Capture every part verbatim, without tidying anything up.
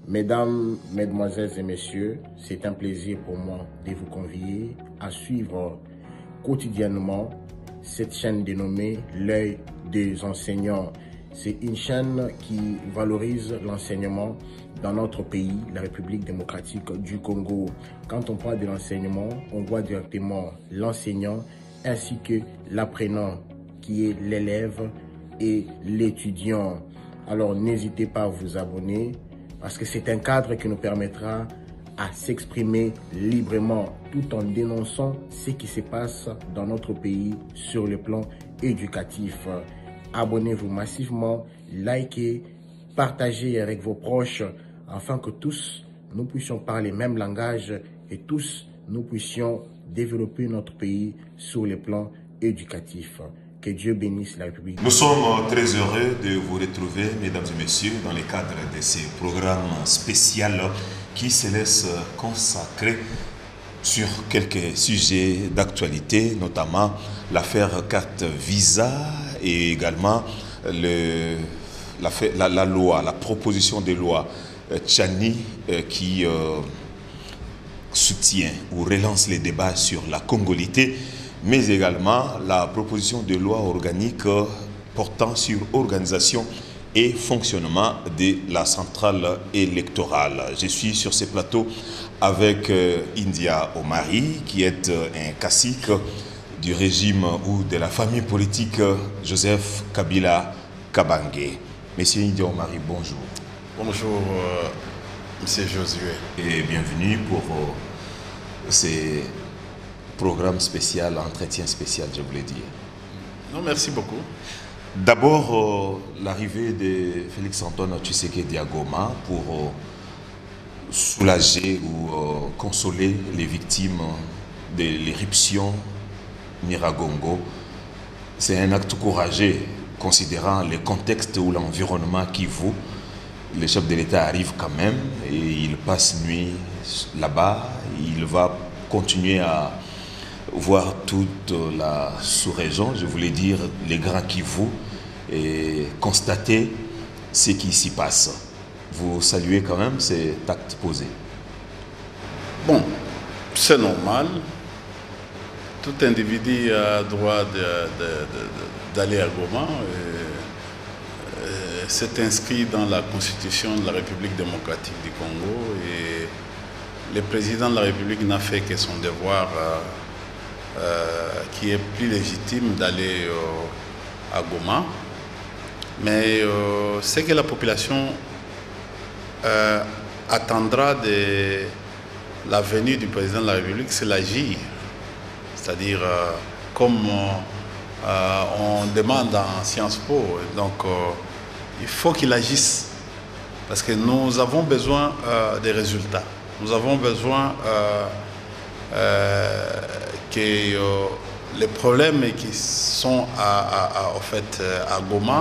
Mesdames, Mesdemoiselles et Messieurs, c'est un plaisir pour moi de vous convier à suivre quotidiennement cette chaîne dénommée L'œil des enseignants. C'est une chaîne qui valorise l'enseignement dans notre pays, la République démocratique du Congo. Quand on parle de l'enseignement, on voit directement l'enseignant ainsi que l'apprenant qui est l'élève et l'étudiant. Alors n'hésitez pas à vous abonner parce que c'est un cadre qui nous permettra à s'exprimer librement tout en dénonçant ce qui se passe dans notre pays sur le plan éducatif. Abonnez-vous massivement, likez, partagez avec vos proches afin que tous nous puissions parler le même langage et tous nous puissions développer notre pays sur le plan éducatif. Que Dieu bénisse la République. Nous sommes très heureux de vous retrouver, mesdames et messieurs, dans le cadre de ces programmes spéciaux qui se laissent consacrer sur quelques sujets d'actualité, notamment l'affaire carte Visa et également le, la, la, la loi, la proposition de loi Tchani euh, qui euh, soutient ou relance les débats sur la congolité, mais également la proposition de loi organique portant sur organisation et fonctionnement de la centrale électorale. Je suis sur ce plateau avec India Omari, qui est un cacique du régime ou de la famille politique Joseph Kabila Kabange. Monsieur India Omari, bonjour. Bonjour, euh, Monsieur Josué. Et bienvenue pour euh, ces programme spécial, entretien spécial, je voulais dire. Non, merci beaucoup. D'abord, euh, l'arrivée de Félix-Antoine Tshisekedi à Goma pour euh, soulager ou euh, consoler les victimes de l'éruption Nyiragongo. C'est un acte courageux, considérant le contexte ou l'environnement qui vaut. Le chef de l'État arrive quand même et il passe nuit là-bas. Il va continuer à voir toute la sous-région, je voulais dire les Grands Kivu, et constater ce qui s'y passe. Vous saluez quand même cet acte posé? Bon, c'est normal. Tout individu a droit d'aller à Goma. C'est inscrit dans la Constitution de la République démocratique du Congo et le président de la République n'a fait que son devoir euh, Euh, qui est plus légitime d'aller euh, à Goma. Mais euh, ce que la population euh, attendra de la venue du président de la République, c'est l'agir. C'est-à-dire, euh, comme euh, on demande en Sciences Po, donc euh, il faut qu'il agisse. Parce que nous avons besoin euh, des résultats. Nous avons besoin euh, euh, que euh, les problèmes qui sont à, à, à, en fait, à Goma,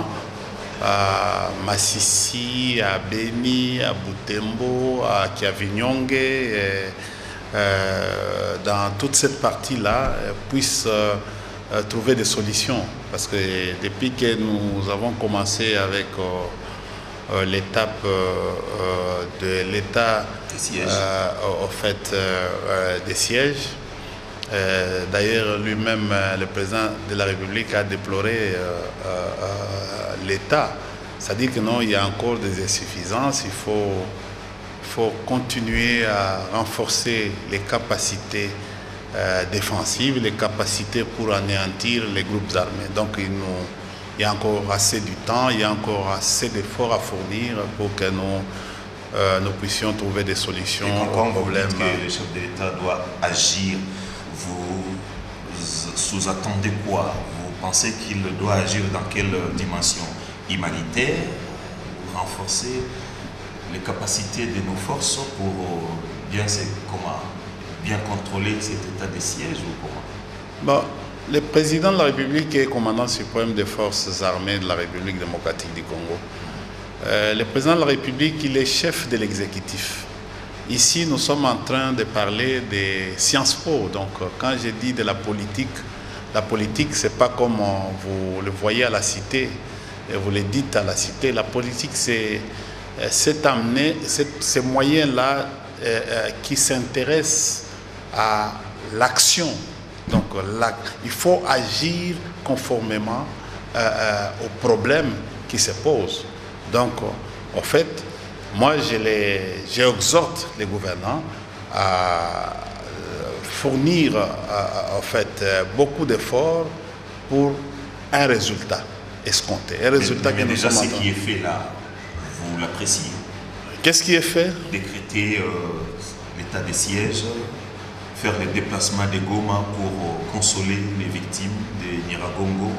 à Massissi, à Beni, à Butembo, à Kiavinyonge, et, euh, dans toute cette partie-là, puissent euh, trouver des solutions. Parce que depuis que nous avons commencé avec euh, l'étape euh, de l'état euh, en fait, euh, des sièges, Euh, D'ailleurs, lui-même, euh, le président de la République a déploré euh, euh, l'État. C'est-à-dire que non, il y a encore des insuffisances. Il faut, faut continuer à renforcer les capacités euh, défensives, les capacités pour anéantir les groupes armés. Donc, il, nous, il y a encore assez du temps, il y a encore assez d'efforts à fournir pour que nous, euh, nous puissions trouver des solutions aux problèmes. Vous dites que le chef de l'État doit agir. Vous sous-attendez quoi? Vous pensez qu'il doit agir dans quelle dimension? Humanitaire? Renforcer les capacités de nos forces pour bien, comment, bien contrôler cet état de siège ou comment? Bon, le président de la République est commandant suprême des forces armées de la République démocratique du Congo. Euh, le président de la République, il est chef de l'exécutif. Ici, nous sommes en train de parler de Sciences Po. Donc, quand je dis de la politique, la politique, ce n'est pas comme vous le voyez à la cité, et vous le dites à la cité. La politique, c'est c'est amener ces moyens-là euh, euh, qui s'intéressent à l'action. Donc là, il faut agir conformément euh, euh, aux problèmes qui se posent. Donc, en fait, moi, j'exhorte les gouvernants à fournir en fait, beaucoup d'efforts pour un résultat escompté. Un résultat mais, mais que déjà, nous sommes ce qui est fait là, vous l'appréciez? Qu'est-ce qui est fait? Décréter euh, l'état de siège, faire les déplacements de Goma pour euh, consoler les victimes de Nyiragongo.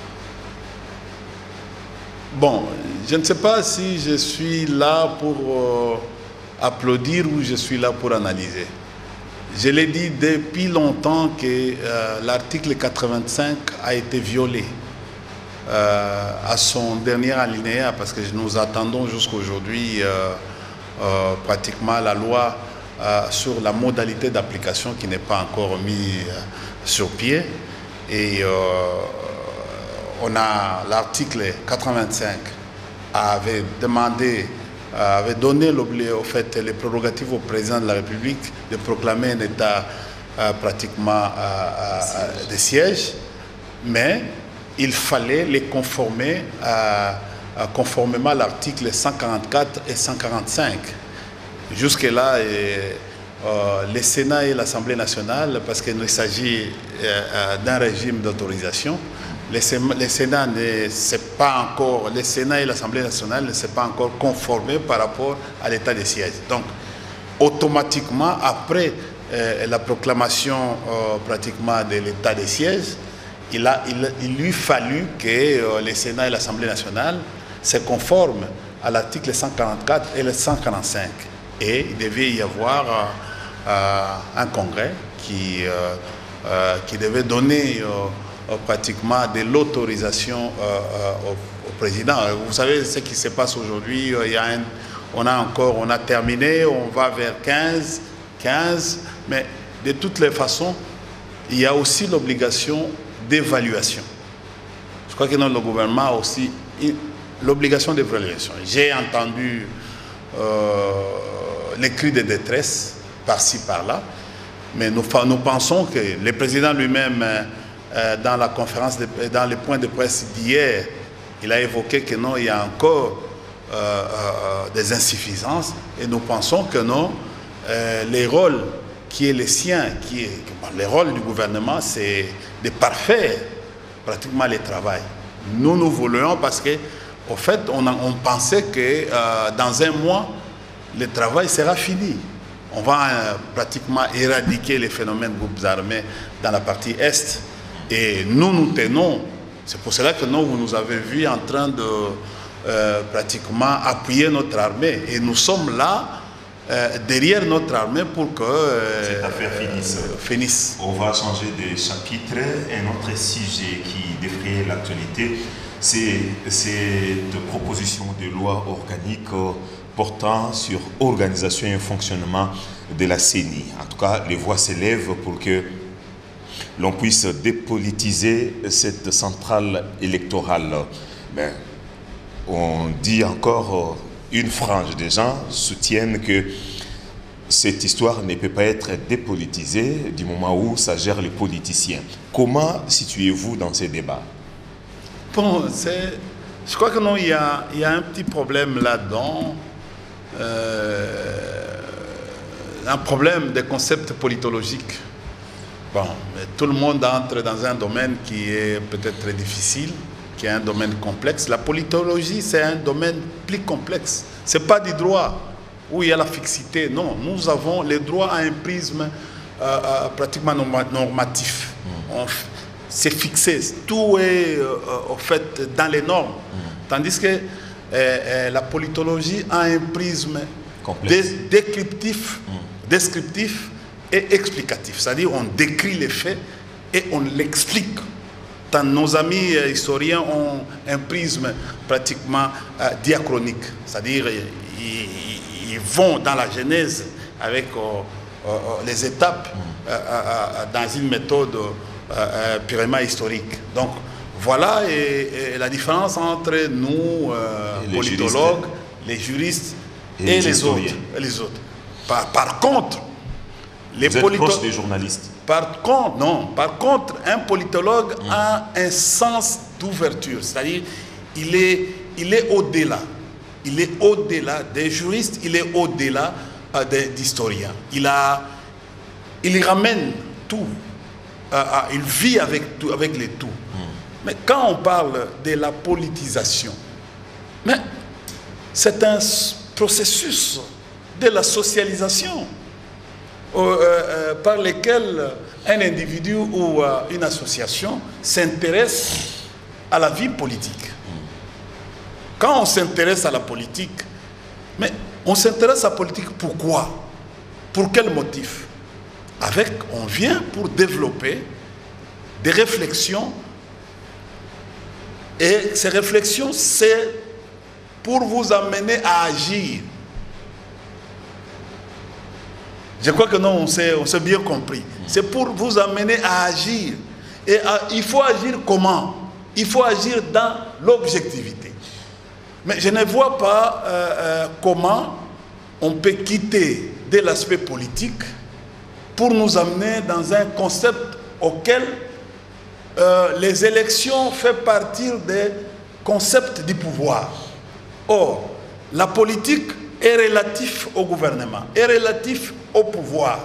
Bon, je ne sais pas si je suis là pour euh, applaudir ou je suis là pour analyser. Je l'ai dit depuis longtemps que euh, l'article quatre-vingt-cinq a été violé euh, à son dernier alinéa, parce que nous attendons jusqu'à aujourd'hui euh, euh, pratiquement la loi euh, sur la modalité d'application qui n'est pas encore mise euh, sur pied. Et euh, on a l'article quatre-vingt-cinq avait demandé, avait donné au fait, les prérogatives au président de la République de proclamer un état euh, pratiquement euh, euh, de siège, mais il fallait les conformer à, à conformément à l'article cent quarante-quatre et cent quarante-cinq. Jusque-là, et, euh, le Sénat et l'Assemblée nationale, parce qu'il s'agit euh, d'un régime d'autorisation, le Sénat ne s'est pas encore, le Sénat et l'Assemblée nationale ne s'est pas encore conformés par rapport à l'état de siège. Donc, automatiquement, après euh, la proclamation euh, pratiquement de l'état de siège, il, a, il, il lui fallu que euh, le Sénat et l'Assemblée nationale se conforment à l'article cent quarante-quatre et le cent quarante-cinq. Et il devait y avoir euh, euh, un congrès qui, euh, euh, qui devait donner euh, pratiquement de l'autorisation euh, au, au président. Vous savez ce qui se passe aujourd'hui, il y a un, on a encore, on a terminé, on va vers quinze, quinze, mais de toutes les façons, il y a aussi l'obligation d'évaluation. Je crois que dans le gouvernement a aussi l'obligation d'évaluation. J'ai entendu euh, les cris de détresse par-ci, par-là, mais nous, nous pensons que le président lui-même, dans la conférence, de, dans les points de presse d'hier, il a évoqué que non, il y a encore euh, euh, des insuffisances, et nous pensons que non, euh, les rôles qui est le sien, qui est, le rôle du gouvernement, c'est de parfaire pratiquement le travail. Nous, nous voulions parce que, au fait, on, a, on pensait que euh, dans un mois, le travail sera fini. On va euh, pratiquement éradiquer les phénomènes de groupes armés dans la partie Est. Et nous, nous tenons, c'est pour cela que nous, vous nous avez vus en train de euh, pratiquement appuyer notre armée. Et nous sommes là, euh, derrière notre armée pour que euh, cette affaire finisse. Euh, finisse. On va changer de chapitre. Un autre sujet qui défraie l'actualité, c'est cette proposition de loi organique portant sur organisation et fonctionnement de la C E N I. En tout cas, les voix s'élèvent pour que l'on puisse dépolitiser cette centrale électorale. Mais on dit encore, une frange des gens soutiennent que cette histoire ne peut pas être dépolitisée du moment où ça gère les politiciens. Comment situez-vous dans ces débats? Bon, je crois que non, il y a, il y a un petit problème là-dedans. Euh, un problème des concepts politologiques. Bon, tout le monde entre dans un domaine qui est peut-être très difficile, qui est un domaine complexe. La politologie, c'est un domaine plus complexe. Ce n'est pas du droit où il y a la fixité. Non, nous avons le droit à un prisme euh, euh, pratiquement normatif. Mm. C'est fixé. Tout est euh, en fait dans les normes. Mm. Tandis que euh, euh, la politologie a un prisme dé descriptif, mm. descriptif et explicatif, c'est-à-dire on décrit les faits et on l'explique. Tant nos amis euh, historiens ont un prisme pratiquement euh, diachronique, c'est-à-dire ils, ils vont dans la genèse avec euh, euh, les étapes euh, euh, dans une méthode euh, euh, purement historique. Donc voilà et, et la différence entre nous, euh, politologues, les juristes et, et les, les autres, et les autres. Par, par contre, les Vous êtes proche des journalistes. Par contre, non. Par contre, un politologue mmh. a un sens d'ouverture. C'est-à-dire, il est, il est au-delà. Il est au-delà des juristes, il est au-delà euh, d'historiens. Il a, il ramène tout. Euh, euh, il vit avec, tout, avec les tout. Mmh. Mais quand on parle de la politisation, mais c'est un processus de la socialisation euh, euh, par lequel un individu ou euh, une association s'intéresse à la vie politique. Quand on s'intéresse à la politique, mais on s'intéresse à la politique pourquoi? Pour quel motif? Avec, on vient pour développer des réflexions, et ces réflexions, c'est pour vous amener à agir. Je crois que non, on s'est on s'est bien compris. C'est pour vous amener à agir. Et à, il faut agir comment? Il faut agir dans l'objectivité. Mais je ne vois pas euh, euh, comment on peut quitter de l'aspect politique pour nous amener dans un concept auquel euh, les élections font partie des concepts du pouvoir. Or, la politique est relative au gouvernement, est relative au pouvoir.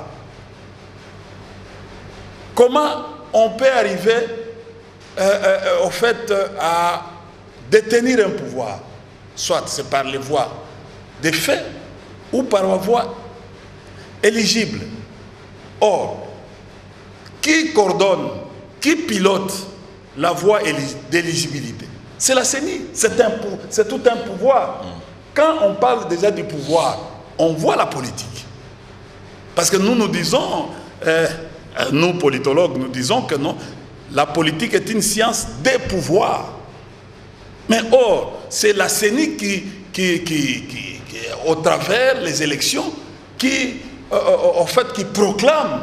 Comment on peut arriver euh, euh, au fait euh, à détenir un pouvoir? Soit c'est par les voies des faits ou par la voie éligible. Or, qui coordonne, qui pilote la voie d'éligibilité? C'est la C E N I, c'est tout un pouvoir. Quand on parle déjà du pouvoir, on voit la politique. Parce que nous nous disons, euh, nous politologues, nous disons que non, la politique est une science des pouvoirs. Mais or, c'est la C E N I qui, qui, qui, qui, qui au travers les élections, qui, euh, en fait, qui proclame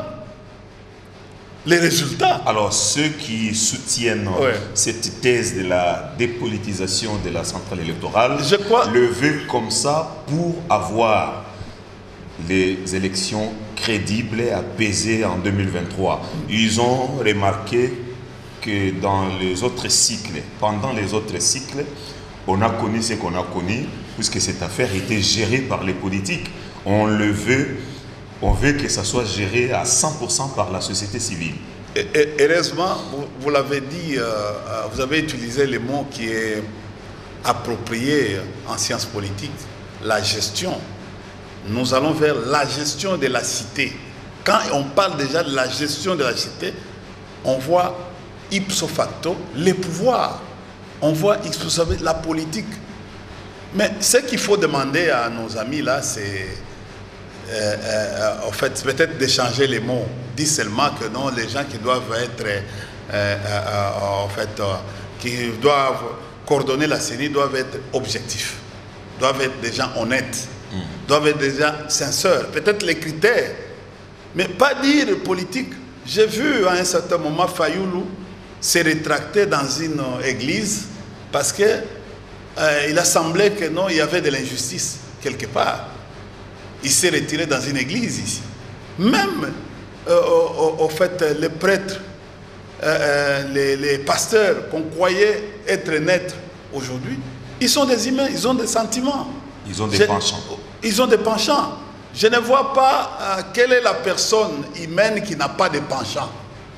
les résultats. Alors, ceux qui soutiennent ouais. cette thèse de la dépolitisation de la centrale électorale Je crois... le veulent comme ça pour avoir les élections crédibles et apaisées en deux mille vingt-trois. Ils ont remarqué que dans les autres cycles, pendant les autres cycles, on a connu ce qu'on a connu, puisque cette affaire était gérée par les politiques. On le veut, on veut que ça soit géré à cent pour cent par la société civile. Et, et, heureusement, vous, vous l'avez dit, euh, vous avez utilisé le mot qui est approprié en sciences politiques, la gestion. Nous allons vers la gestion de la cité. Quand on parle déjà de la gestion de la cité, on voit ipso facto les pouvoirs. On voit ipso facto la politique. Mais ce qu'il faut demander à nos amis là, c'est euh, euh, en fait peut-être d'échanger les mots. Dit seulement que non, les gens qui doivent être euh, euh, en fait euh, qui doivent coordonner la C E N I doivent être objectifs, doivent être des gens honnêtes, mmh. doivent être des gens sincères. Peut-être les critères, mais pas dire politique. J'ai vu à un certain moment Fayoulou se rétracter dans une église parce que euh, il a semblé que non, il y avait de l'injustice quelque part. Il s'est retiré dans une église ici. Même euh, au, au fait, les prêtres, euh, les, les pasteurs qu'on croyait être nets aujourd'hui, ils sont des humains, ils ont des sentiments. Ils ont des Je, penchants. Ils ont des penchants. Je ne vois pas euh, quelle est la personne humaine qui n'a pas de penchants.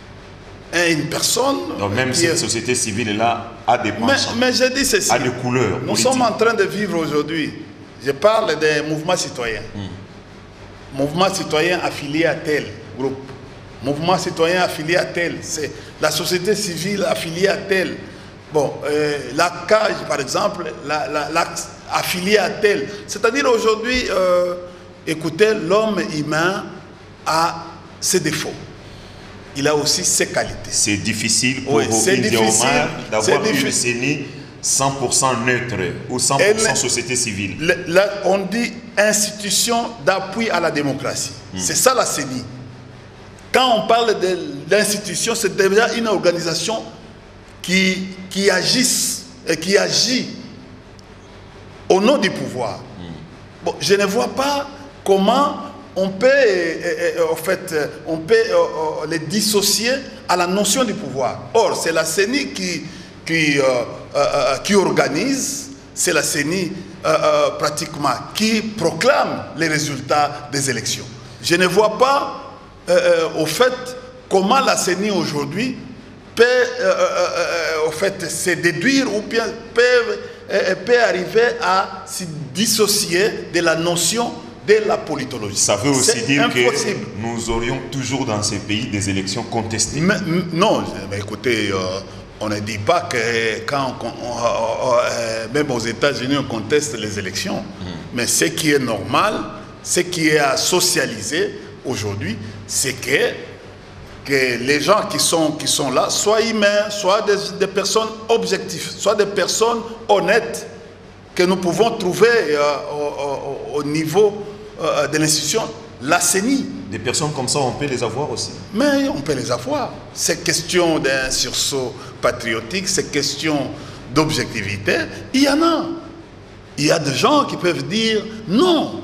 Une personne... Donc même qui cette est... société civile-là a des penchants. Mais, mais je dis ceci. A des couleurs Nous politiques. sommes en train de vivre aujourd'hui. Je parle des mouvements citoyens. Mm. Mouvement citoyen affilié à tel groupe. Mouvement citoyen affilié à tel. C'est la société civile affiliée à tel. Bon, euh, la cage, par exemple, la, la, la, affiliée à tel. C'est-à-dire aujourd'hui, euh, écoutez, l'homme humain a ses défauts. Il a aussi ses qualités. C'est difficile pour oui, India Omar d'avoir une C E N I cent pour cent neutre ou cent pour cent Elle, société civile. Le, là, on dit institution d'appui à la démocratie. Hmm. C'est ça la C E N I. Quand on parle de l'institution, c'est déjà une organisation qui, qui, agisse, et qui agit au nom du pouvoir. Mm. Bon, je ne vois pas comment on peut, euh, euh, en fait, on peut euh, euh, les dissocier à la notion du pouvoir. Or, c'est la C E N I qui, qui, euh, euh, qui organise, c'est la C E N I euh, euh, pratiquement qui proclame les résultats des élections. Je ne vois pas, euh, euh, au fait, comment la C E N I aujourd'hui peut, euh, euh, au fait, se déduire ou bien peut, euh, peut arriver à se dissocier de la notion de la politologie. Ça veut aussi dire impossible. Que nous aurions toujours dans ces pays des élections contestées. Mais, non, mais écoutez, euh, on ne dit pas que quand on, on, euh, même aux États-Unis on conteste les élections. Mmh. Mais ce qui est normal, ce qui est à socialiser aujourd'hui, c'est que, que les gens qui sont, qui sont là soient humains, soient des, des personnes objectives, soient des personnes honnêtes que nous pouvons trouver euh, au, au, au niveau euh, de l'institution, la C E N I. Des personnes comme ça, on peut les avoir aussi. Mais on peut les avoir. C'est question d'un sursaut patriotique, c'est question d'objectivité. Il y en a. Il y a des gens qui peuvent dire non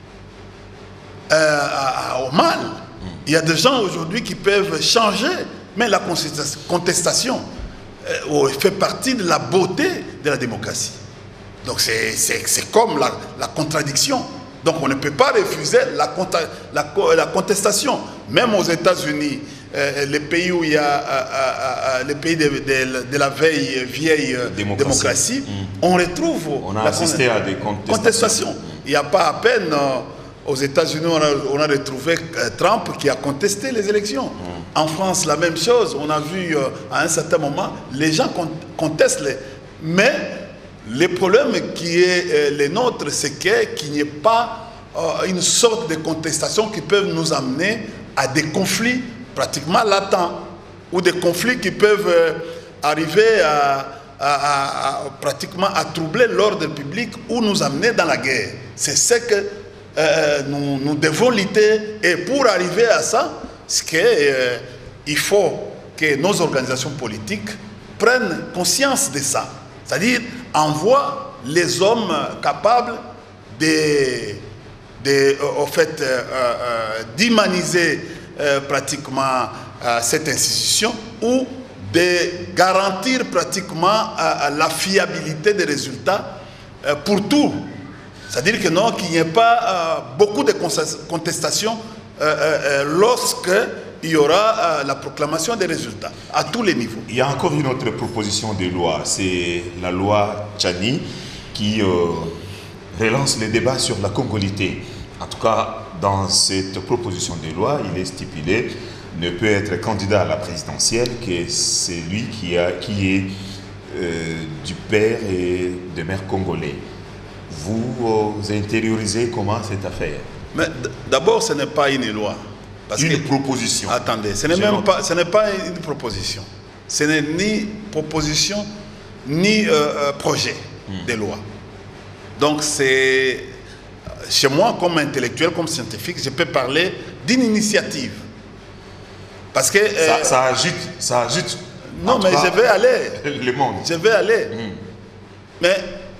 euh, au mal. Il y a des gens aujourd'hui qui peuvent changer. Mais la contestation euh, fait partie de la beauté de la démocratie. Donc c'est comme la, la contradiction. Donc on ne peut pas refuser la, la, la contestation. Même aux États-Unis, euh, les pays où il y a euh, euh, les pays de, de, de la veille vieille euh, démocratie, démocratie mmh. on retrouve on a la assisté à des contestations. contestations. Mmh. Il n'y a pas à peine euh, aux États-Unis on a, on a retrouvé euh, Trump qui a contesté les élections. Mmh. En France, la même chose. On a vu euh, à un certain moment les gens contestent les, mais le problème qui est euh, le nôtre, c'est qu'il n'y ait pas euh, une sorte de contestation qui peut nous amener à des conflits pratiquement latents ou des conflits qui peuvent euh, arriver à, à, à, à, pratiquement à troubler l'ordre public ou nous amener dans la guerre. C'est ce que euh, nous, nous devons lutter. Et pour arriver à ça, c'est qu'il euh, faut que nos organisations politiques prennent conscience de ça. C'est-à-dire, envoie les hommes capables de, de, euh, au fait, euh, euh, d'humaniser euh, pratiquement euh, cette institution ou de garantir pratiquement euh, la fiabilité des résultats euh, pour tout. C'est-à-dire que non, qu'il n'y ait pas euh, beaucoup de contestations euh, euh, lorsque il y aura euh, la proclamation des résultats à tous les niveaux. Il y a encore une autre proposition de loi, c'est la loi Tchani qui euh, relance le débat sur la congolité. En tout cas, dans cette proposition de loi, il est stipulé ne peut être candidat à la présidentielle que celui qui, a, qui est euh, du père et de mère congolais. Vous, vous intériorisez comment cette affaire? Mais d'abord, ce n'est pas une loi. Parce une que, proposition. Attendez, ce n'est même pas, ce n'est pas une proposition. Ce n'est ni proposition, ni euh, euh, projet hmm. de loi. Donc c'est, chez moi, comme intellectuel, comme scientifique, je peux parler d'une initiative. Parce que... Euh, ça, ça ajoute... Ça ajoute non, mais je vais aller. Le monde. Je vais aller. Hmm. Mais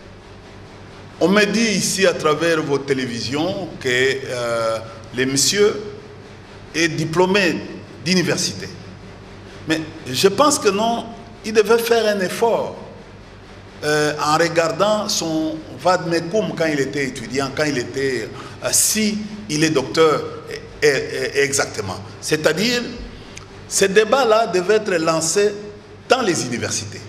on me dit ici, à travers vos télévisions, que euh, les messieurs est diplômé d'université. Mais je pense que non, il devait faire un effort euh, en regardant son vadmecum quand il était étudiant, quand il était, euh, si il est docteur et, et, et exactement. C'est-à-dire, ce débat-là devait être lancé dans les universités.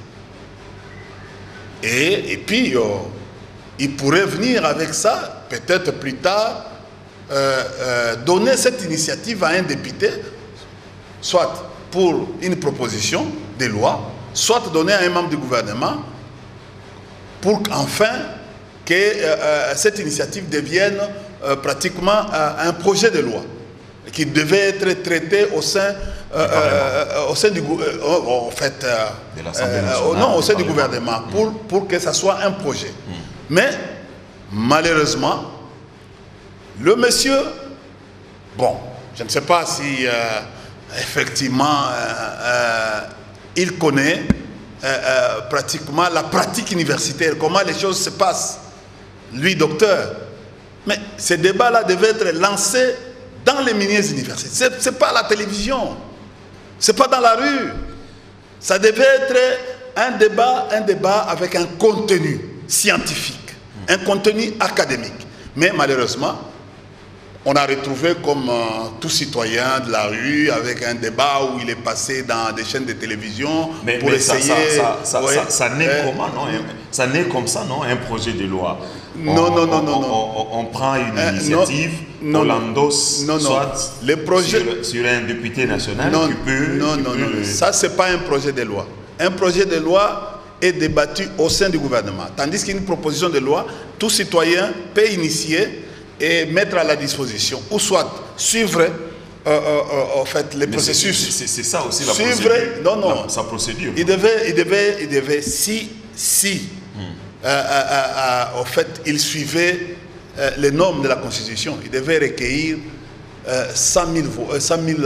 Et, et puis, euh, il pourrait venir avec ça, peut-être plus tard, Euh, euh, donner cette initiative à un député, soit pour une proposition de loi, soit donner à un membre du gouvernement, pour enfin que euh, cette initiative devienne euh, pratiquement euh, un projet de loi qui devait être traité au sein, euh, euh, au sein du euh, en fait, euh, de l'Assemblée nationale, euh, non, au sein du gouvernement, mmh. pour, pour que ça soit un projet. Mmh. Mais malheureusement, le monsieur, bon, je ne sais pas si euh, effectivement euh, euh, il connaît euh, euh, pratiquement la pratique universitaire, comment les choses se passent. lui docteur. Mais ces débats-là devaient être lancés dans les mini-universités. Ce n'est pas à la télévision, ce n'est pas dans la rue. Ça devait être un débat, un débat avec un contenu scientifique, un contenu académique. Mais malheureusement, on a retrouvé comme euh, tout citoyen de la rue avec un débat où il est passé dans des chaînes de télévision mais, pour mais essayer... Ça, ça, ça, ouais, ça, ça naît euh, comment, non? Ça naît comme ça, non? Un projet de loi. Non, on, non, non, on, non, on, non. On, on prend une euh, initiative, non, on non, l'endosse, non, non. soit Les projets... sur, sur un député national non, qui peut... Non, qui non, peut non, le... ça c'est pas un projet de loi. Un projet de loi est débattu au sein du gouvernement. Tandis qu'une proposition de loi, tout citoyen peut initier et mettre à la disposition, ou soit suivre euh, euh, euh, en fait, les Mais processus. c'est ça aussi la suivre, procédure. non, non. La, sa procédure. Il devait, il devait, il devait, si, si, hmm. euh, euh, euh, en fait, il suivait euh, les normes de la Constitution, il devait recueillir euh, cent mille euh,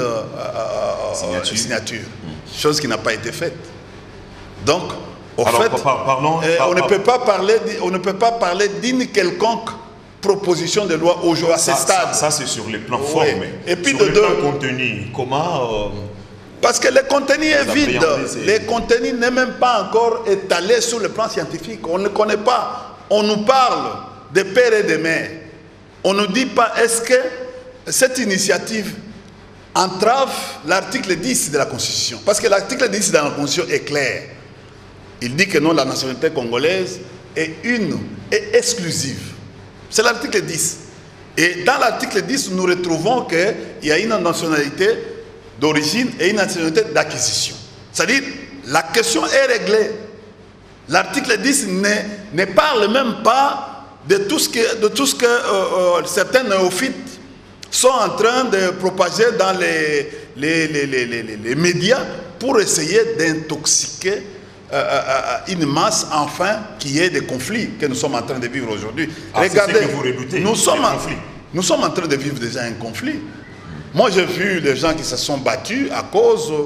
euh, signatures, signatures hmm. chose qui n'a pas été faite. Donc, au Alors, fait, par, parlons, euh, par, on, ne peut pas parler, on ne peut pas parler d'une quelconque proposition de loi aujourd'hui à ce stade. Ça, ça c'est sur le plan oui. formé. Et puis sur de le deux, plan contenu, comment... Euh, parce que le contenu est vide. Est... Le contenu n'est même pas encore étalé sur le plan scientifique. On ne connaît pas. On nous parle de père et de mère. On ne nous dit pas est-ce que cette initiative entrave l'article dix de la Constitution. Parce que l'article dix de la Constitution est clair. Il dit que non, la nationalité congolaise est une et exclusive. C'est l'article dix. Et dans l'article dix, nous retrouvons qu'il y a une nationalité d'origine et une nationalité d'acquisition. C'est-à-dire, la question est réglée. L'article dix ne, ne parle même pas de tout ce que, de tout ce que euh, euh, certains néophytes sont en train de propager dans les, les, les, les, les, les médias pour essayer d'intoxiquer Euh, euh, une masse, enfin, qui est des conflits que nous sommes en train de vivre aujourd'hui. Ah, regardez, que vous redoutez, nous, sommes en, conflits. nous sommes en train de vivre déjà un conflit. Moi, j'ai vu des gens qui se sont battus à cause euh,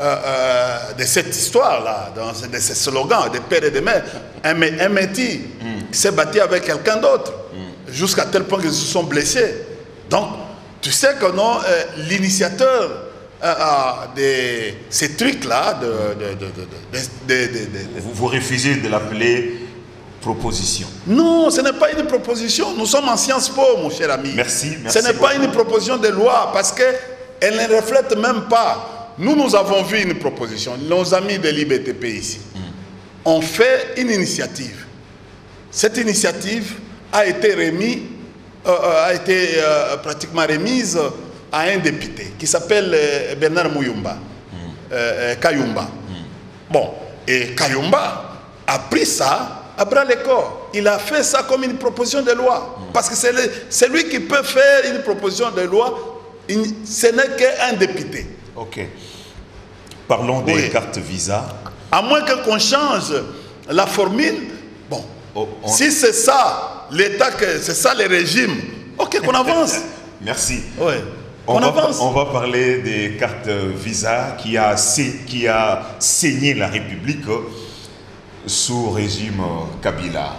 euh, de cette histoire-là, de ces slogans, des pères et des mères. Un, un métis mm. s'est battu avec quelqu'un d'autre, mm. jusqu'à tel point qu'ils se sont blessés. Donc, tu sais que non, euh, l'initiateur Euh, euh, de ces trucs-là, de, de, de, de, de, de, de, de... Vous, vous refusez de l'appeler proposition. Non, ce n'est pas une proposition. Nous sommes en Sciences Po, mon cher ami. Merci. merci ce n'est pas une proposition de loi parce qu'elle ne reflète même pas. Nous, nous avons vu une proposition. Nos amis de l'I B T P ici mm. ont fait une initiative. Cette initiative a été remise, euh, a été euh, pratiquement remise à un député qui s'appelle euh, Bernard Muyumba, mm. euh, Kayumba. Mm. Bon, et Kayumba a pris ça à bras le corps. Il a fait ça comme une proposition de loi. Mm. Parce que c'est lui qui peut faire une proposition de loi, une, ce n'est qu'un député. Ok. Parlons des oui. cartes Visa. À moins qu'on change la formule, bon, oh, on... si c'est ça, l'État, c'est ça le régime, ok, qu'on avance. Merci. Oui. On va, on va parler des cartes Visa qui a, qui a saigné la République sous régime Kabila.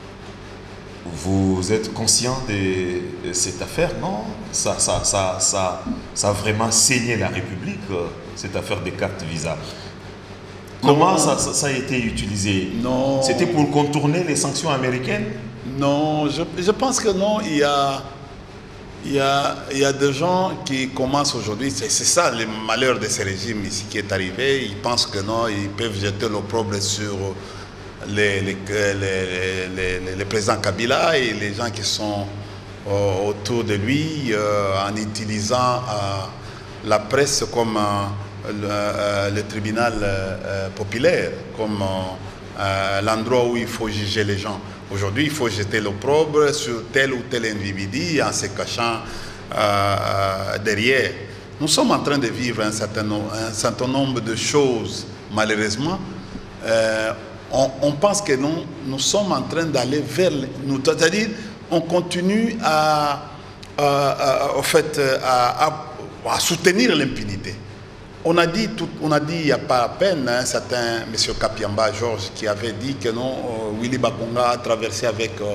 Vous êtes conscient de cette affaire, non? Ça, ça, ça, ça, ça a vraiment saigné la République, cette affaire des cartes Visa. Comment ça, ça, ça a été utilisé? Non. C'était pour contourner les sanctions américaines? Non, je, je pense que non. Il y a... Il y, a, il y a des gens qui commencent aujourd'hui, c'est ça le malheur de ce régime ici qui est arrivé. Ils pensent que non, ils peuvent jeter l'opprobre sur les, les, les, les, les présidents Kabila et les gens qui sont euh, autour de lui euh, en utilisant euh, la presse comme euh, le, euh, le tribunal euh, populaire, comme euh, l'endroit où il faut juger les gens. Aujourd'hui, il faut jeter l'opprobre sur tel ou tel individu en se cachant euh, derrière. Nous sommes en train de vivre un certain, no un certain nombre de choses, malheureusement. Euh, on, on pense que nous, nous sommes en train d'aller vers... C'est-à-dire, on continue à, à, à, en fait, à, à, à soutenir l'impunité. On a dit, tout, on a dit il n'y a pas à peine, un certain M. Kapiamba Georges qui avait dit que non, euh, Willy Bakonga a traversé avec euh,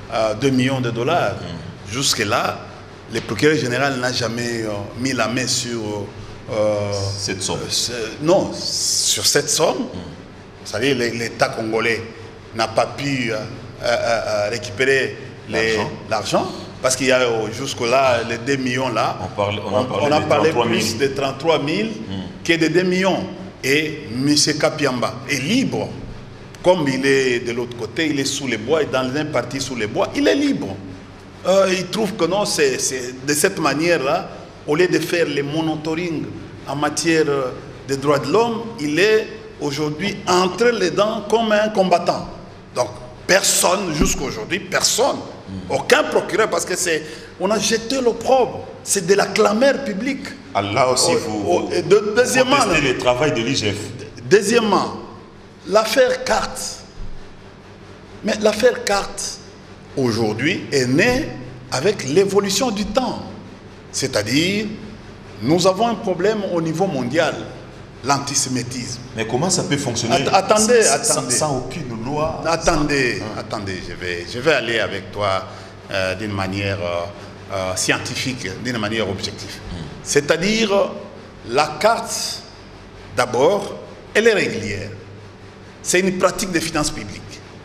euh, deux millions de dollars. Mmh. Jusque-là, le procureur général n'a jamais euh, mis la main sur euh, cette somme. Euh, non, sur cette somme. Mmh. Vous savez, l'État congolais n'a pas pu euh, euh, récupérer l'argent parce qu'il y a jusque-là les deux millions là. On, parle, on, on, a parlé, on a de parlé plus de trente-trois mille mmh. que de deux millions. Et M. Kapiamba est libre. Comme il est de l'autre côté, il est sous les bois et dans un parti sous les bois, il est libre. Euh, il trouve que non, c'est de cette manière-là, au lieu de faire le monitoring en matière de droits de l'homme, il est aujourd'hui entre les dents comme un combattant. Donc, personne, jusqu'à aujourd'hui, personne, mmh. aucun procureur, parce que c'est, on a jeté l'opprobre, c'est de la clameur publique. Là aussi, oh, vous, oh, vous, de, deuxièmement, vous contestez le travail de l'I G F. Deuxièmement, l'affaire Carte. Mais l'affaire Carte, aujourd'hui, est née avec l'évolution du temps. C'est-à-dire, nous avons un problème au niveau mondial, l'antisémitisme. Mais comment ça peut fonctionner At attendez, sans, attendez. Sans aucune loi. Attendez, sans... attendez, je vais, je vais aller avec toi euh, d'une manière euh, euh, scientifique, d'une manière objective. Mm. C'est-à-dire, la carte, d'abord, elle est régulière. C'est une pratique de finances publiques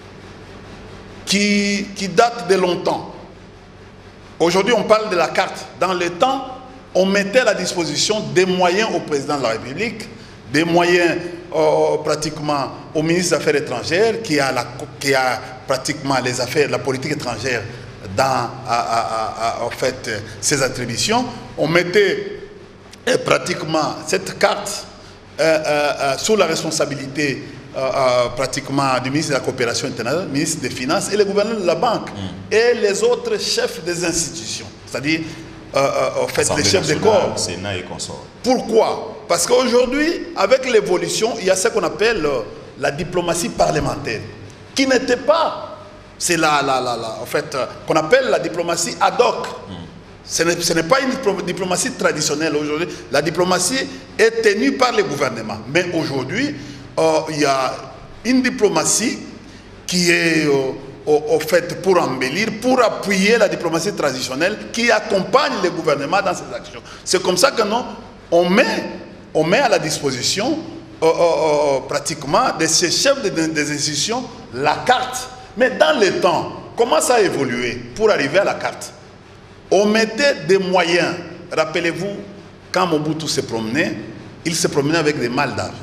qui, qui date de longtemps. Aujourd'hui, on parle de la carte. Dans le temps, on mettait à la disposition des moyens au président de la République, des moyens euh, pratiquement au ministre des Affaires étrangères, qui a, la, qui a pratiquement les affaires, la politique étrangère dans à, à, à, en fait, ses attributions. On mettait euh, pratiquement cette carte euh, euh, sous la responsabilité euh, euh, pratiquement du ministre de la Coopération internationale, ministre des Finances et le gouverneur de la Banque mm. et les autres chefs des institutions, c'est-à-dire euh, euh, en fait, les chefs de corps. Sénat et consorts. Pourquoi? Parce qu'aujourd'hui, avec l'évolution, il y a ce qu'on appelle euh, la diplomatie parlementaire, qui n'était pas, c'est la, la, la, la, en fait, euh, qu'on appelle la diplomatie ad hoc. Mm. Ce n'est pas une diplomatie traditionnelle aujourd'hui. La diplomatie est tenue par le gouvernement. Mais aujourd'hui, euh, il y a une diplomatie qui est euh, au, au fait pour embellir, pour appuyer la diplomatie traditionnelle qui accompagne le gouvernement dans ses actions. C'est comme ça que non, on met, on met à la disposition euh, euh, euh, pratiquement de ces chefs de, de, des institutions la carte. Mais dans le temps, comment ça a évolué pour arriver à la carte? On mettait des moyens. Rappelez-vous, quand Mobutu se promenait, il se promenait avec des malles d'argent.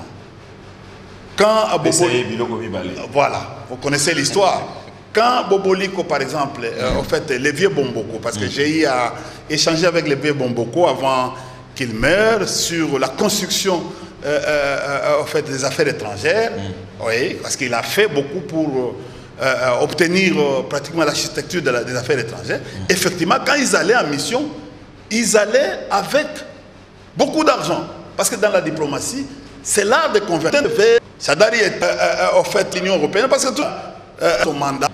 Quand Boboliko, voilà, vous connaissez l'histoire. Quand Boboliko, par exemple, euh, en fait, les vieux Bomboko, parce que j'ai eu à échanger avec les vieux Bomboko avant qu'il meure sur la construction euh, euh, en fait, des affaires étrangères, mm. oui, parce qu'il a fait beaucoup pour Euh, obtenir euh, pratiquement l'architecture de la, des affaires étrangères. Mmh. Effectivement, quand ils allaient en mission, ils allaient avec beaucoup d'argent. Parce que dans la diplomatie, c'est l'art de convertir. Sadari est euh, euh, en fait l'Union européenne parce que tout euh, son mandat.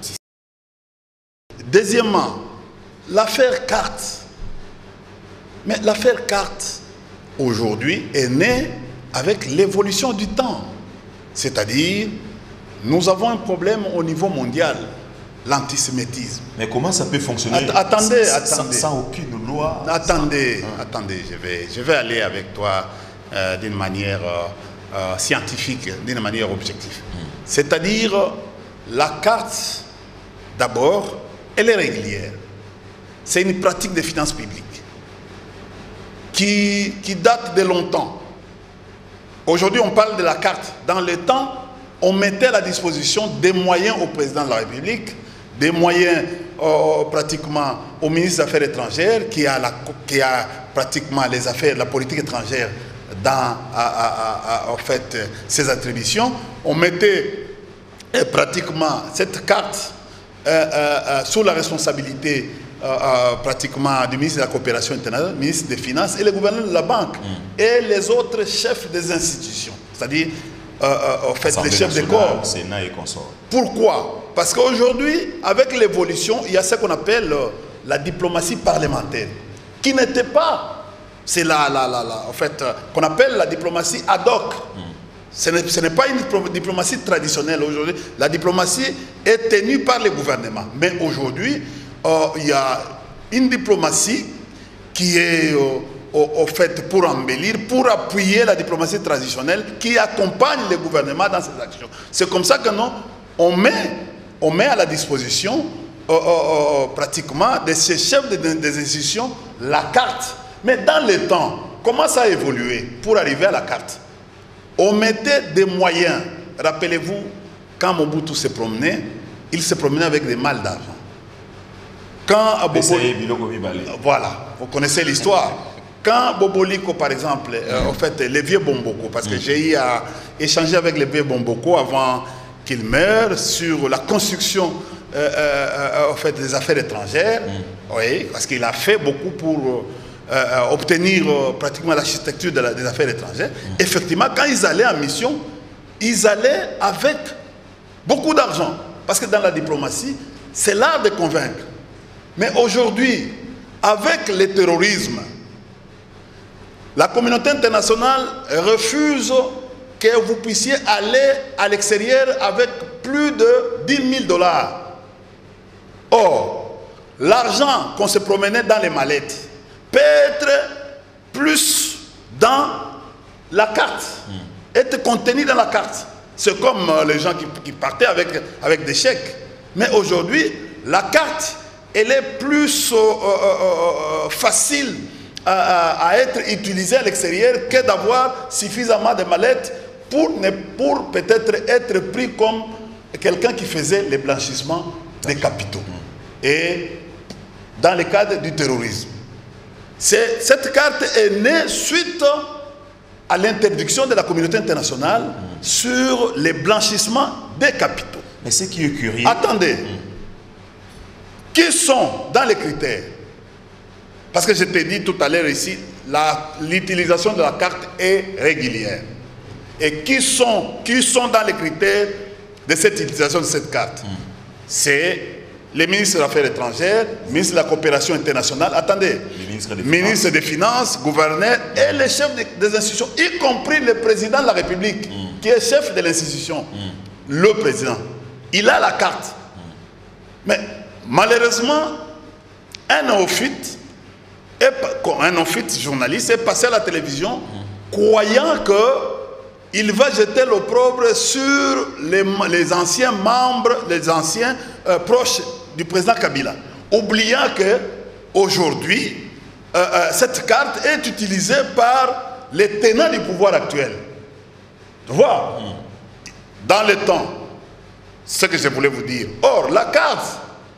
Deuxièmement, l'affaire Carte. Mais l'affaire Carte, aujourd'hui, est née avec l'évolution du temps. C'est-à-dire, nous avons un problème au niveau mondial, l'antisémitisme. Mais comment ça peut fonctionner? Att attendez, sans, attendez. Sans aucune loi. Attendez, sans... attendez, je vais, je vais aller avec toi euh, d'une manière euh, euh, scientifique, d'une manière objective. Mm. C'est-à-dire, la carte, d'abord, elle est régulière. C'est une pratique de finances publiques qui, qui date de longtemps. Aujourd'hui, on parle de la carte. Dans le temps, on mettait à la disposition des moyens au président de la République, des moyens euh, pratiquement au ministre des Affaires étrangères, qui a, la, qui a pratiquement les affaires, la politique étrangère dans à, à, à, en fait, ses attributions. On mettait euh, pratiquement cette carte euh, euh, sous la responsabilité euh, euh, pratiquement du ministre de la Coopération internationale, ministre des Finances et le gouverneur de la Banque mm. et les autres chefs des institutions, c'est-à-dire Euh, euh, en fait, les chefs de corps. Sénat et consorts. Pourquoi? Parce qu'aujourd'hui, avec l'évolution, il y a ce qu'on appelle euh, la diplomatie parlementaire, qui n'était pas, c'est la, la, la, la, en fait, euh, qu'on appelle la diplomatie ad hoc. Mm. Ce n'est pas une diplomatie traditionnelle aujourd'hui. La diplomatie est tenue par les gouvernements. Mais aujourd'hui, euh, il y a une diplomatie qui est euh, au, au fait pour embellir, pour appuyer la diplomatie traditionnelle qui accompagne les gouvernements dans ces actions. C'est comme ça que nous, on met, on met à la disposition euh, euh, pratiquement de ces chefs de, de, des institutions la carte. Mais dans le temps, comment ça a évolué pour arriver à la carte? On mettait des moyens. Rappelez-vous, quand Mobutu se promenait, il se promenait avec des malles d'argent. Quand Boboli, voilà, vous connaissez l'histoire. Quand Boboliko, par exemple, euh, en fait, les vieux Bomboko, parce que j'ai eu à échanger avec les vieux Bomboko avant qu'il meure sur la construction euh, euh, en fait, des affaires étrangères, mm. oui, parce qu'il a fait beaucoup pour euh, obtenir euh, pratiquement l'architecture de la, des affaires étrangères. Mm. Effectivement, quand ils allaient en mission, ils allaient avec beaucoup d'argent, parce que dans la diplomatie, c'est l'art de convaincre. Mais aujourd'hui, avec le terrorisme, la communauté internationale refuse que vous puissiez aller à l'extérieur avec plus de dix mille dollars. Or, l'argent qu'on se promenait dans les mallettes peut être plus dans la carte, mmh. être contenu dans la carte. C'est comme les gens qui, qui partaient avec, avec des chèques. Mais aujourd'hui, la carte, elle est plus euh, euh, euh, facile à, à être utilisée à l'extérieur que d'avoir suffisamment de mallettes pour, pour peut-être être pris comme quelqu'un qui faisait le blanchissement des capitaux. Et dans le cadre du terrorisme. Cette carte est née suite à l'interdiction de la communauté internationale mmh. sur les blanchissements des capitaux. Mais ce qui est curieux... Attendez. Mmh. Qui sont dans les critères? Parce que je t'ai dit tout à l'heure ici, l'utilisation de la carte est régulière. Et qui sont, qui sont dans les critères de cette utilisation de cette carte? mmh. C'est les ministres des Affaires étrangères, ministre de la coopération internationale, attendez, ministre des, ministre des Finances, gouverneur et les chefs de, des institutions, y compris le président de la République, mmh. qui est chef de l'institution, mmh. le président. Il a la carte. Mmh. Mais malheureusement, un néophyte, un néophyte journaliste est passé à la télévision mmh. croyant qu'il va jeter l'opprobre sur les, les anciens membres, les anciens euh, proches du président Kabila, oubliant que aujourd'hui euh, euh, cette carte est utilisée par les tenants du pouvoir actuel. Tu vois, mmh. dans le temps, ce que je voulais vous dire. Or, la carte,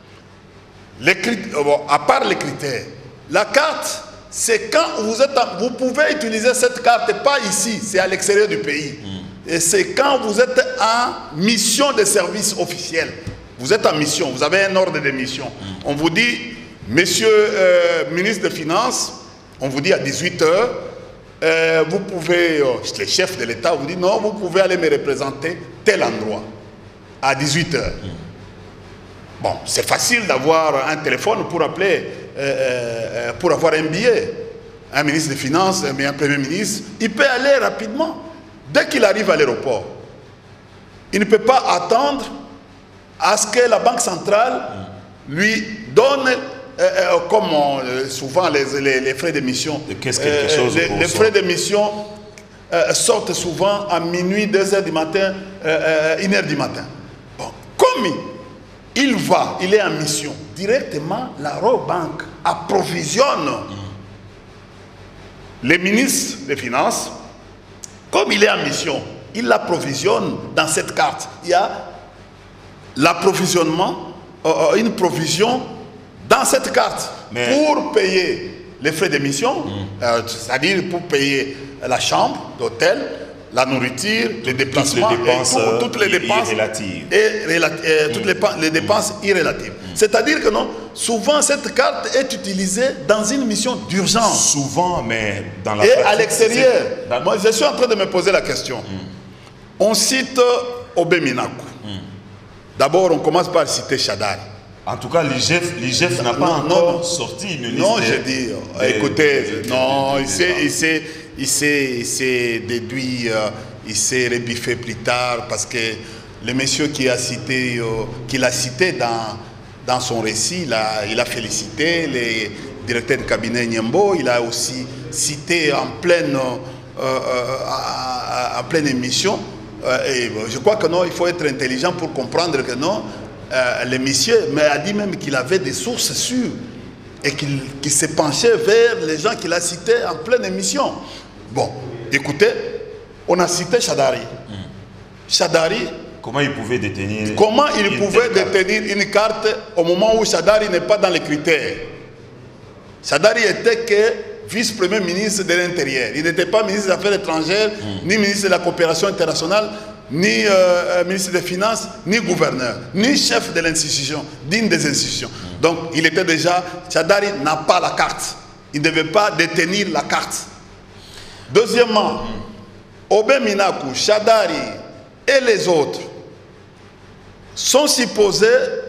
les critères, bon, à part les critères, la carte, c'est quand vous êtes, en, vous pouvez utiliser cette carte, pas ici, c'est à l'extérieur du pays. Mm. Et c'est quand vous êtes en mission de service officiel. Vous êtes en mission, vous avez un ordre de mission. Mm. On vous dit, monsieur euh, ministre des Finances, on vous dit à dix-huit heures, euh, vous pouvez, euh, les chefs de l'État vous dit non, vous pouvez aller me représenter tel endroit, à dix-huit heures. Mm. Bon, c'est facile d'avoir un téléphone pour appeler, euh, euh, pour avoir un billet. Un ministre des Finances, mais un Premier ministre, il peut aller rapidement. Dès qu'il arrive à l'aéroport, il ne peut pas attendre à ce que la Banque centrale lui donne, euh, euh, comme on, euh, souvent les, les, les frais d'émission, euh, les, les frais d'émission euh, sortent souvent à minuit, deux heures du matin, euh, une heure du matin. Bon, comme il va, il est en mission, directement la Royal Bank approvisionne mmh. les ministres des Finances. Comme il est en mission, il l'approvisionne dans cette carte. Il y a l'approvisionnement, euh, une provision dans cette carte. Mais pour payer les frais d'émission, mmh. euh, c'est-à-dire pour payer la chambre d'hôtel, la nourriture, les déplacements, toutes les dépenses, et tout, toutes les dépenses irrélatives. Et, et, et, toutes les, les dépenses mmh. irrélatives. Mmh. C'est-à-dire que non, souvent cette carte est utilisée dans une mission d'urgence. Souvent, mais dans la Et pratique, à l'extérieur. Dans... Moi, je suis en train de me poser la question. Mmh. On cite Obé Minaku. Mmh. D'abord, on commence par citer Chadari. En tout cas, l'I G F n'a pas non, encore non, sorti une liste. Non, je dis, de, écoutez, de, de, non, de, de, il s'est déduit, euh, il s'est rebiffé plus tard parce que le monsieur qui a cité, euh, qui l'a cité dans, dans son récit, il a, il a félicité les directeurs de cabinet Nyembo, il a aussi cité en pleine, euh, euh, à, à, à pleine émission. Euh, et je crois que non, il faut être intelligent pour comprendre que non, euh, le monsieur mais a dit même qu'il avait des sources sûres et qu'il qu'il s'est penché vers les gens qu'il a cités en pleine émission. Bon, écoutez, on a cité Chadari. Mm. Chadari, comment il pouvait détenir Comment il pouvait détenir une carte au moment où Chadari n'est pas dans les critères? Chadari était que vice-premier ministre de l'Intérieur. Il n'était pas ministre des Affaires étrangères, mmh. ni ministre de la coopération internationale, ni euh, ministre des Finances, ni gouverneur, ni chef de l'institution, d'une des institutions. Mmh. Donc, il était déjà... Chadari n'a pas la carte. Il ne devait pas détenir la carte. Deuxièmement, mmh. Aubin Minakou, Chadari et les autres sont supposés,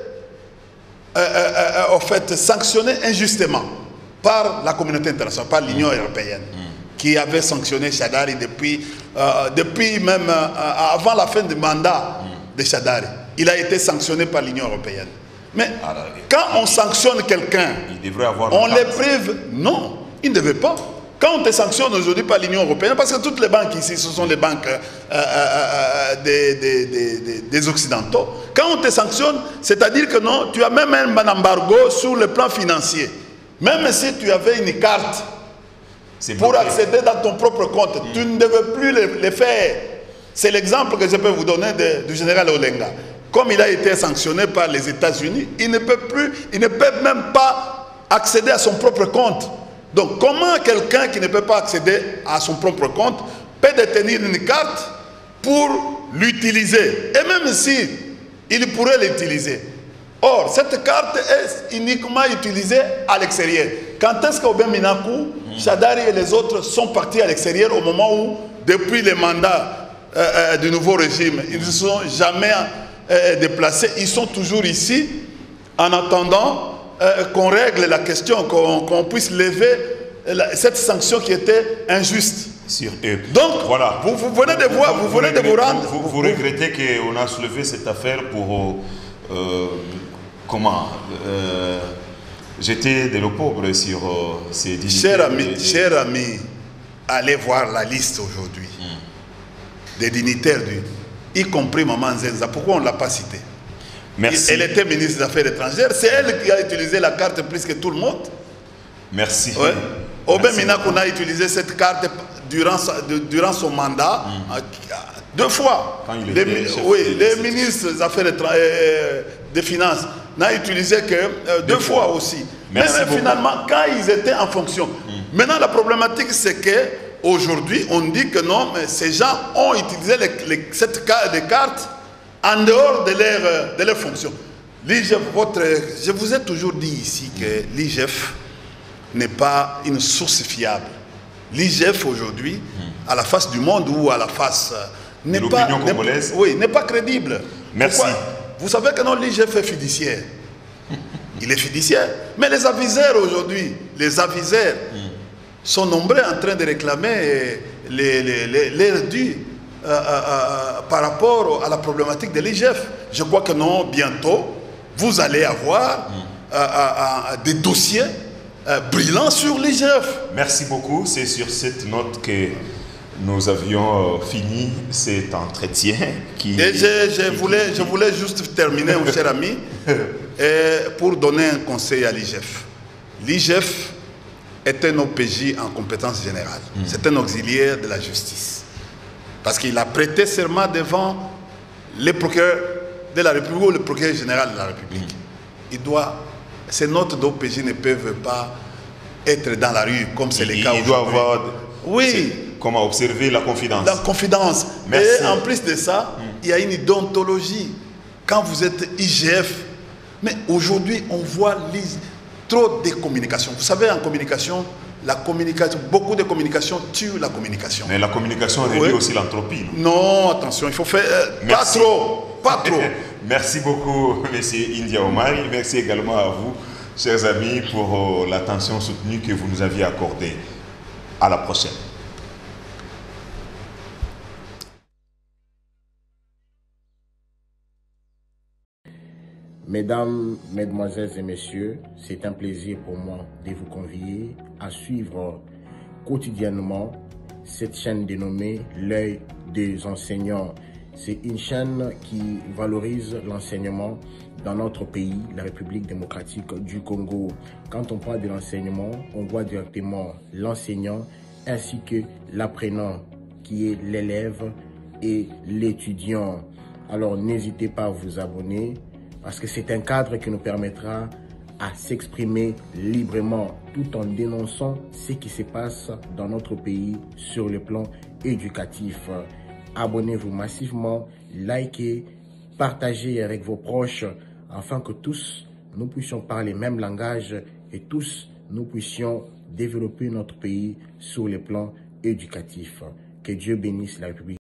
euh, euh, euh, en fait, sanctionnés injustement par la communauté internationale, par l'Union européenne, mmh. qui avait sanctionné Chadari depuis, euh, depuis même euh, avant la fin du mandat mmh. de Chadari. Il a été sanctionné par l'Union européenne. Mais alors, quand on sanctionne quelqu'un, on les prive. Non, il ne devait pas. Quand on te sanctionne aujourd'hui par l'Union européenne, parce que toutes les banques ici, ce sont les banques euh, euh, euh, des, des, des, des Occidentaux, quand on te sanctionne, c'est-à-dire que non, tu as même un embargo sur le plan financier. Même si tu avais une carte pour accéder dans ton propre compte, mmh. tu ne devais plus le, le faire. C'est l'exemple que je peux vous donner de, du général Olenga. Comme il a été sanctionné par les États-Unis, il ne peut plus, il ne peut même pas accéder à son propre compte. Donc, comment quelqu'un qui ne peut pas accéder à son propre compte peut détenir une carte pour l'utiliser? Et même si il pourrait l'utiliser. Or, cette carte est uniquement utilisée à l'extérieur. Quand est-ce qu'Aubin Minakou, mmh. Chadari et les autres sont partis à l'extérieur au moment où, depuis les mandats euh, euh, du nouveau régime, ils ne se sont jamais euh, déplacés. Ils sont toujours ici en attendant euh, qu'on règle la question, qu'on qu'on puisse lever la, cette sanction qui était injuste. Sur eux. Donc, voilà. vous, vous venez de voir, vous, vous venez de vous rendre... Vous, vous, vous regrettez qu'on a soulevé cette affaire pour... Euh, comment euh, jeter de l'opprobre sur euh, ces dignités. Cher ami, et... cher ami, allez voir la liste aujourd'hui mm. des dignitaires, du, y compris Maman Nzenza. Pourquoi on ne l'a pas citée? Merci. Elle était ministre des Affaires étrangères. C'est elle qui a utilisé la carte plus que tout le monde. Merci. Ouais. Aubin Minakou a utilisé cette carte durant, durant son mandat mm. deux fois. Quand il les, était chef oui, de les ministres des Affaires étrangères, euh, des Finances n'a utilisé que euh, deux, deux fois. fois aussi. Merci mais, mais finalement, quand ils étaient en fonction. Mm. Maintenant, la problématique, c'est qu'aujourd'hui, on dit que non, mais ces gens ont utilisé les, les, cette carte, des cartes en dehors de leur, de leur fonction. L'I G F, votre, je vous ai toujours dit ici que l'I G F n'est pas une source fiable. L'I G F aujourd'hui, mm. à la face du monde ou à la face... n'est pas, congolaise. Oui, n'est pas crédible. Merci. Pourquoi? Vous savez que non, l'I G F est fiduciaire. Il est fiduciaire. Mais les aviseurs aujourd'hui, les aviseurs mm. sont nombreux en train de réclamer les, les, les, les dûs euh, euh, euh, par rapport à la problématique de l'I G F. Je crois que non, bientôt, vous allez avoir mm. euh, euh, euh, des dossiers euh, brillants sur l'I G F. Merci beaucoup. C'est sur cette note que nous avions fini cet entretien. Qui, et je, je, qui, voulais, qui, je voulais juste terminer, mon cher ami, et pour donner un conseil à l'I G F. L'I G F est un O P J en compétence générale. Mm. C'est un auxiliaire de la justice. Parce qu'il a prêté serment devant le procureur de la République ou le procureur général de la République. Mm. Il doit, ces notes d'O P J ne peuvent pas être dans la rue comme c'est le cas aujourd'hui. Il doit avoir... Oui. Comment observer la confidence. La confidence. Merci. Et en plus de ça, mm. il y a une déontologie. Quand vous êtes I G F, mais aujourd'hui, on voit les, trop de communication. Vous savez, en communication, la communication, beaucoup de communication tue la communication. Mais la communication réduit oui. aussi l'entropie. Non, non, attention, il faut faire... Euh, pas trop, pas trop. Merci beaucoup, M. India Omari. Merci également à vous, chers amis, pour euh, l'attention soutenue que vous nous aviez accordée. À la prochaine. Mesdames, Mesdemoiselles et Messieurs, c'est un plaisir pour moi de vous convier à suivre quotidiennement cette chaîne dénommée L'œil des enseignants. C'est une chaîne qui valorise l'enseignement dans notre pays, la République démocratique du Congo. Quand on parle de l'enseignement, on voit directement l'enseignant ainsi que l'apprenant qui est l'élève et l'étudiant. Alors n'hésitez pas à vous abonner parce que c'est un cadre qui nous permettra à s'exprimer librement tout en dénonçant ce qui se passe dans notre pays sur le plan éducatif. Abonnez-vous massivement, likez, partagez avec vos proches afin que tous nous puissions parler le même langage et tous nous puissions développer notre pays sur le plan éducatif. Que Dieu bénisse la République.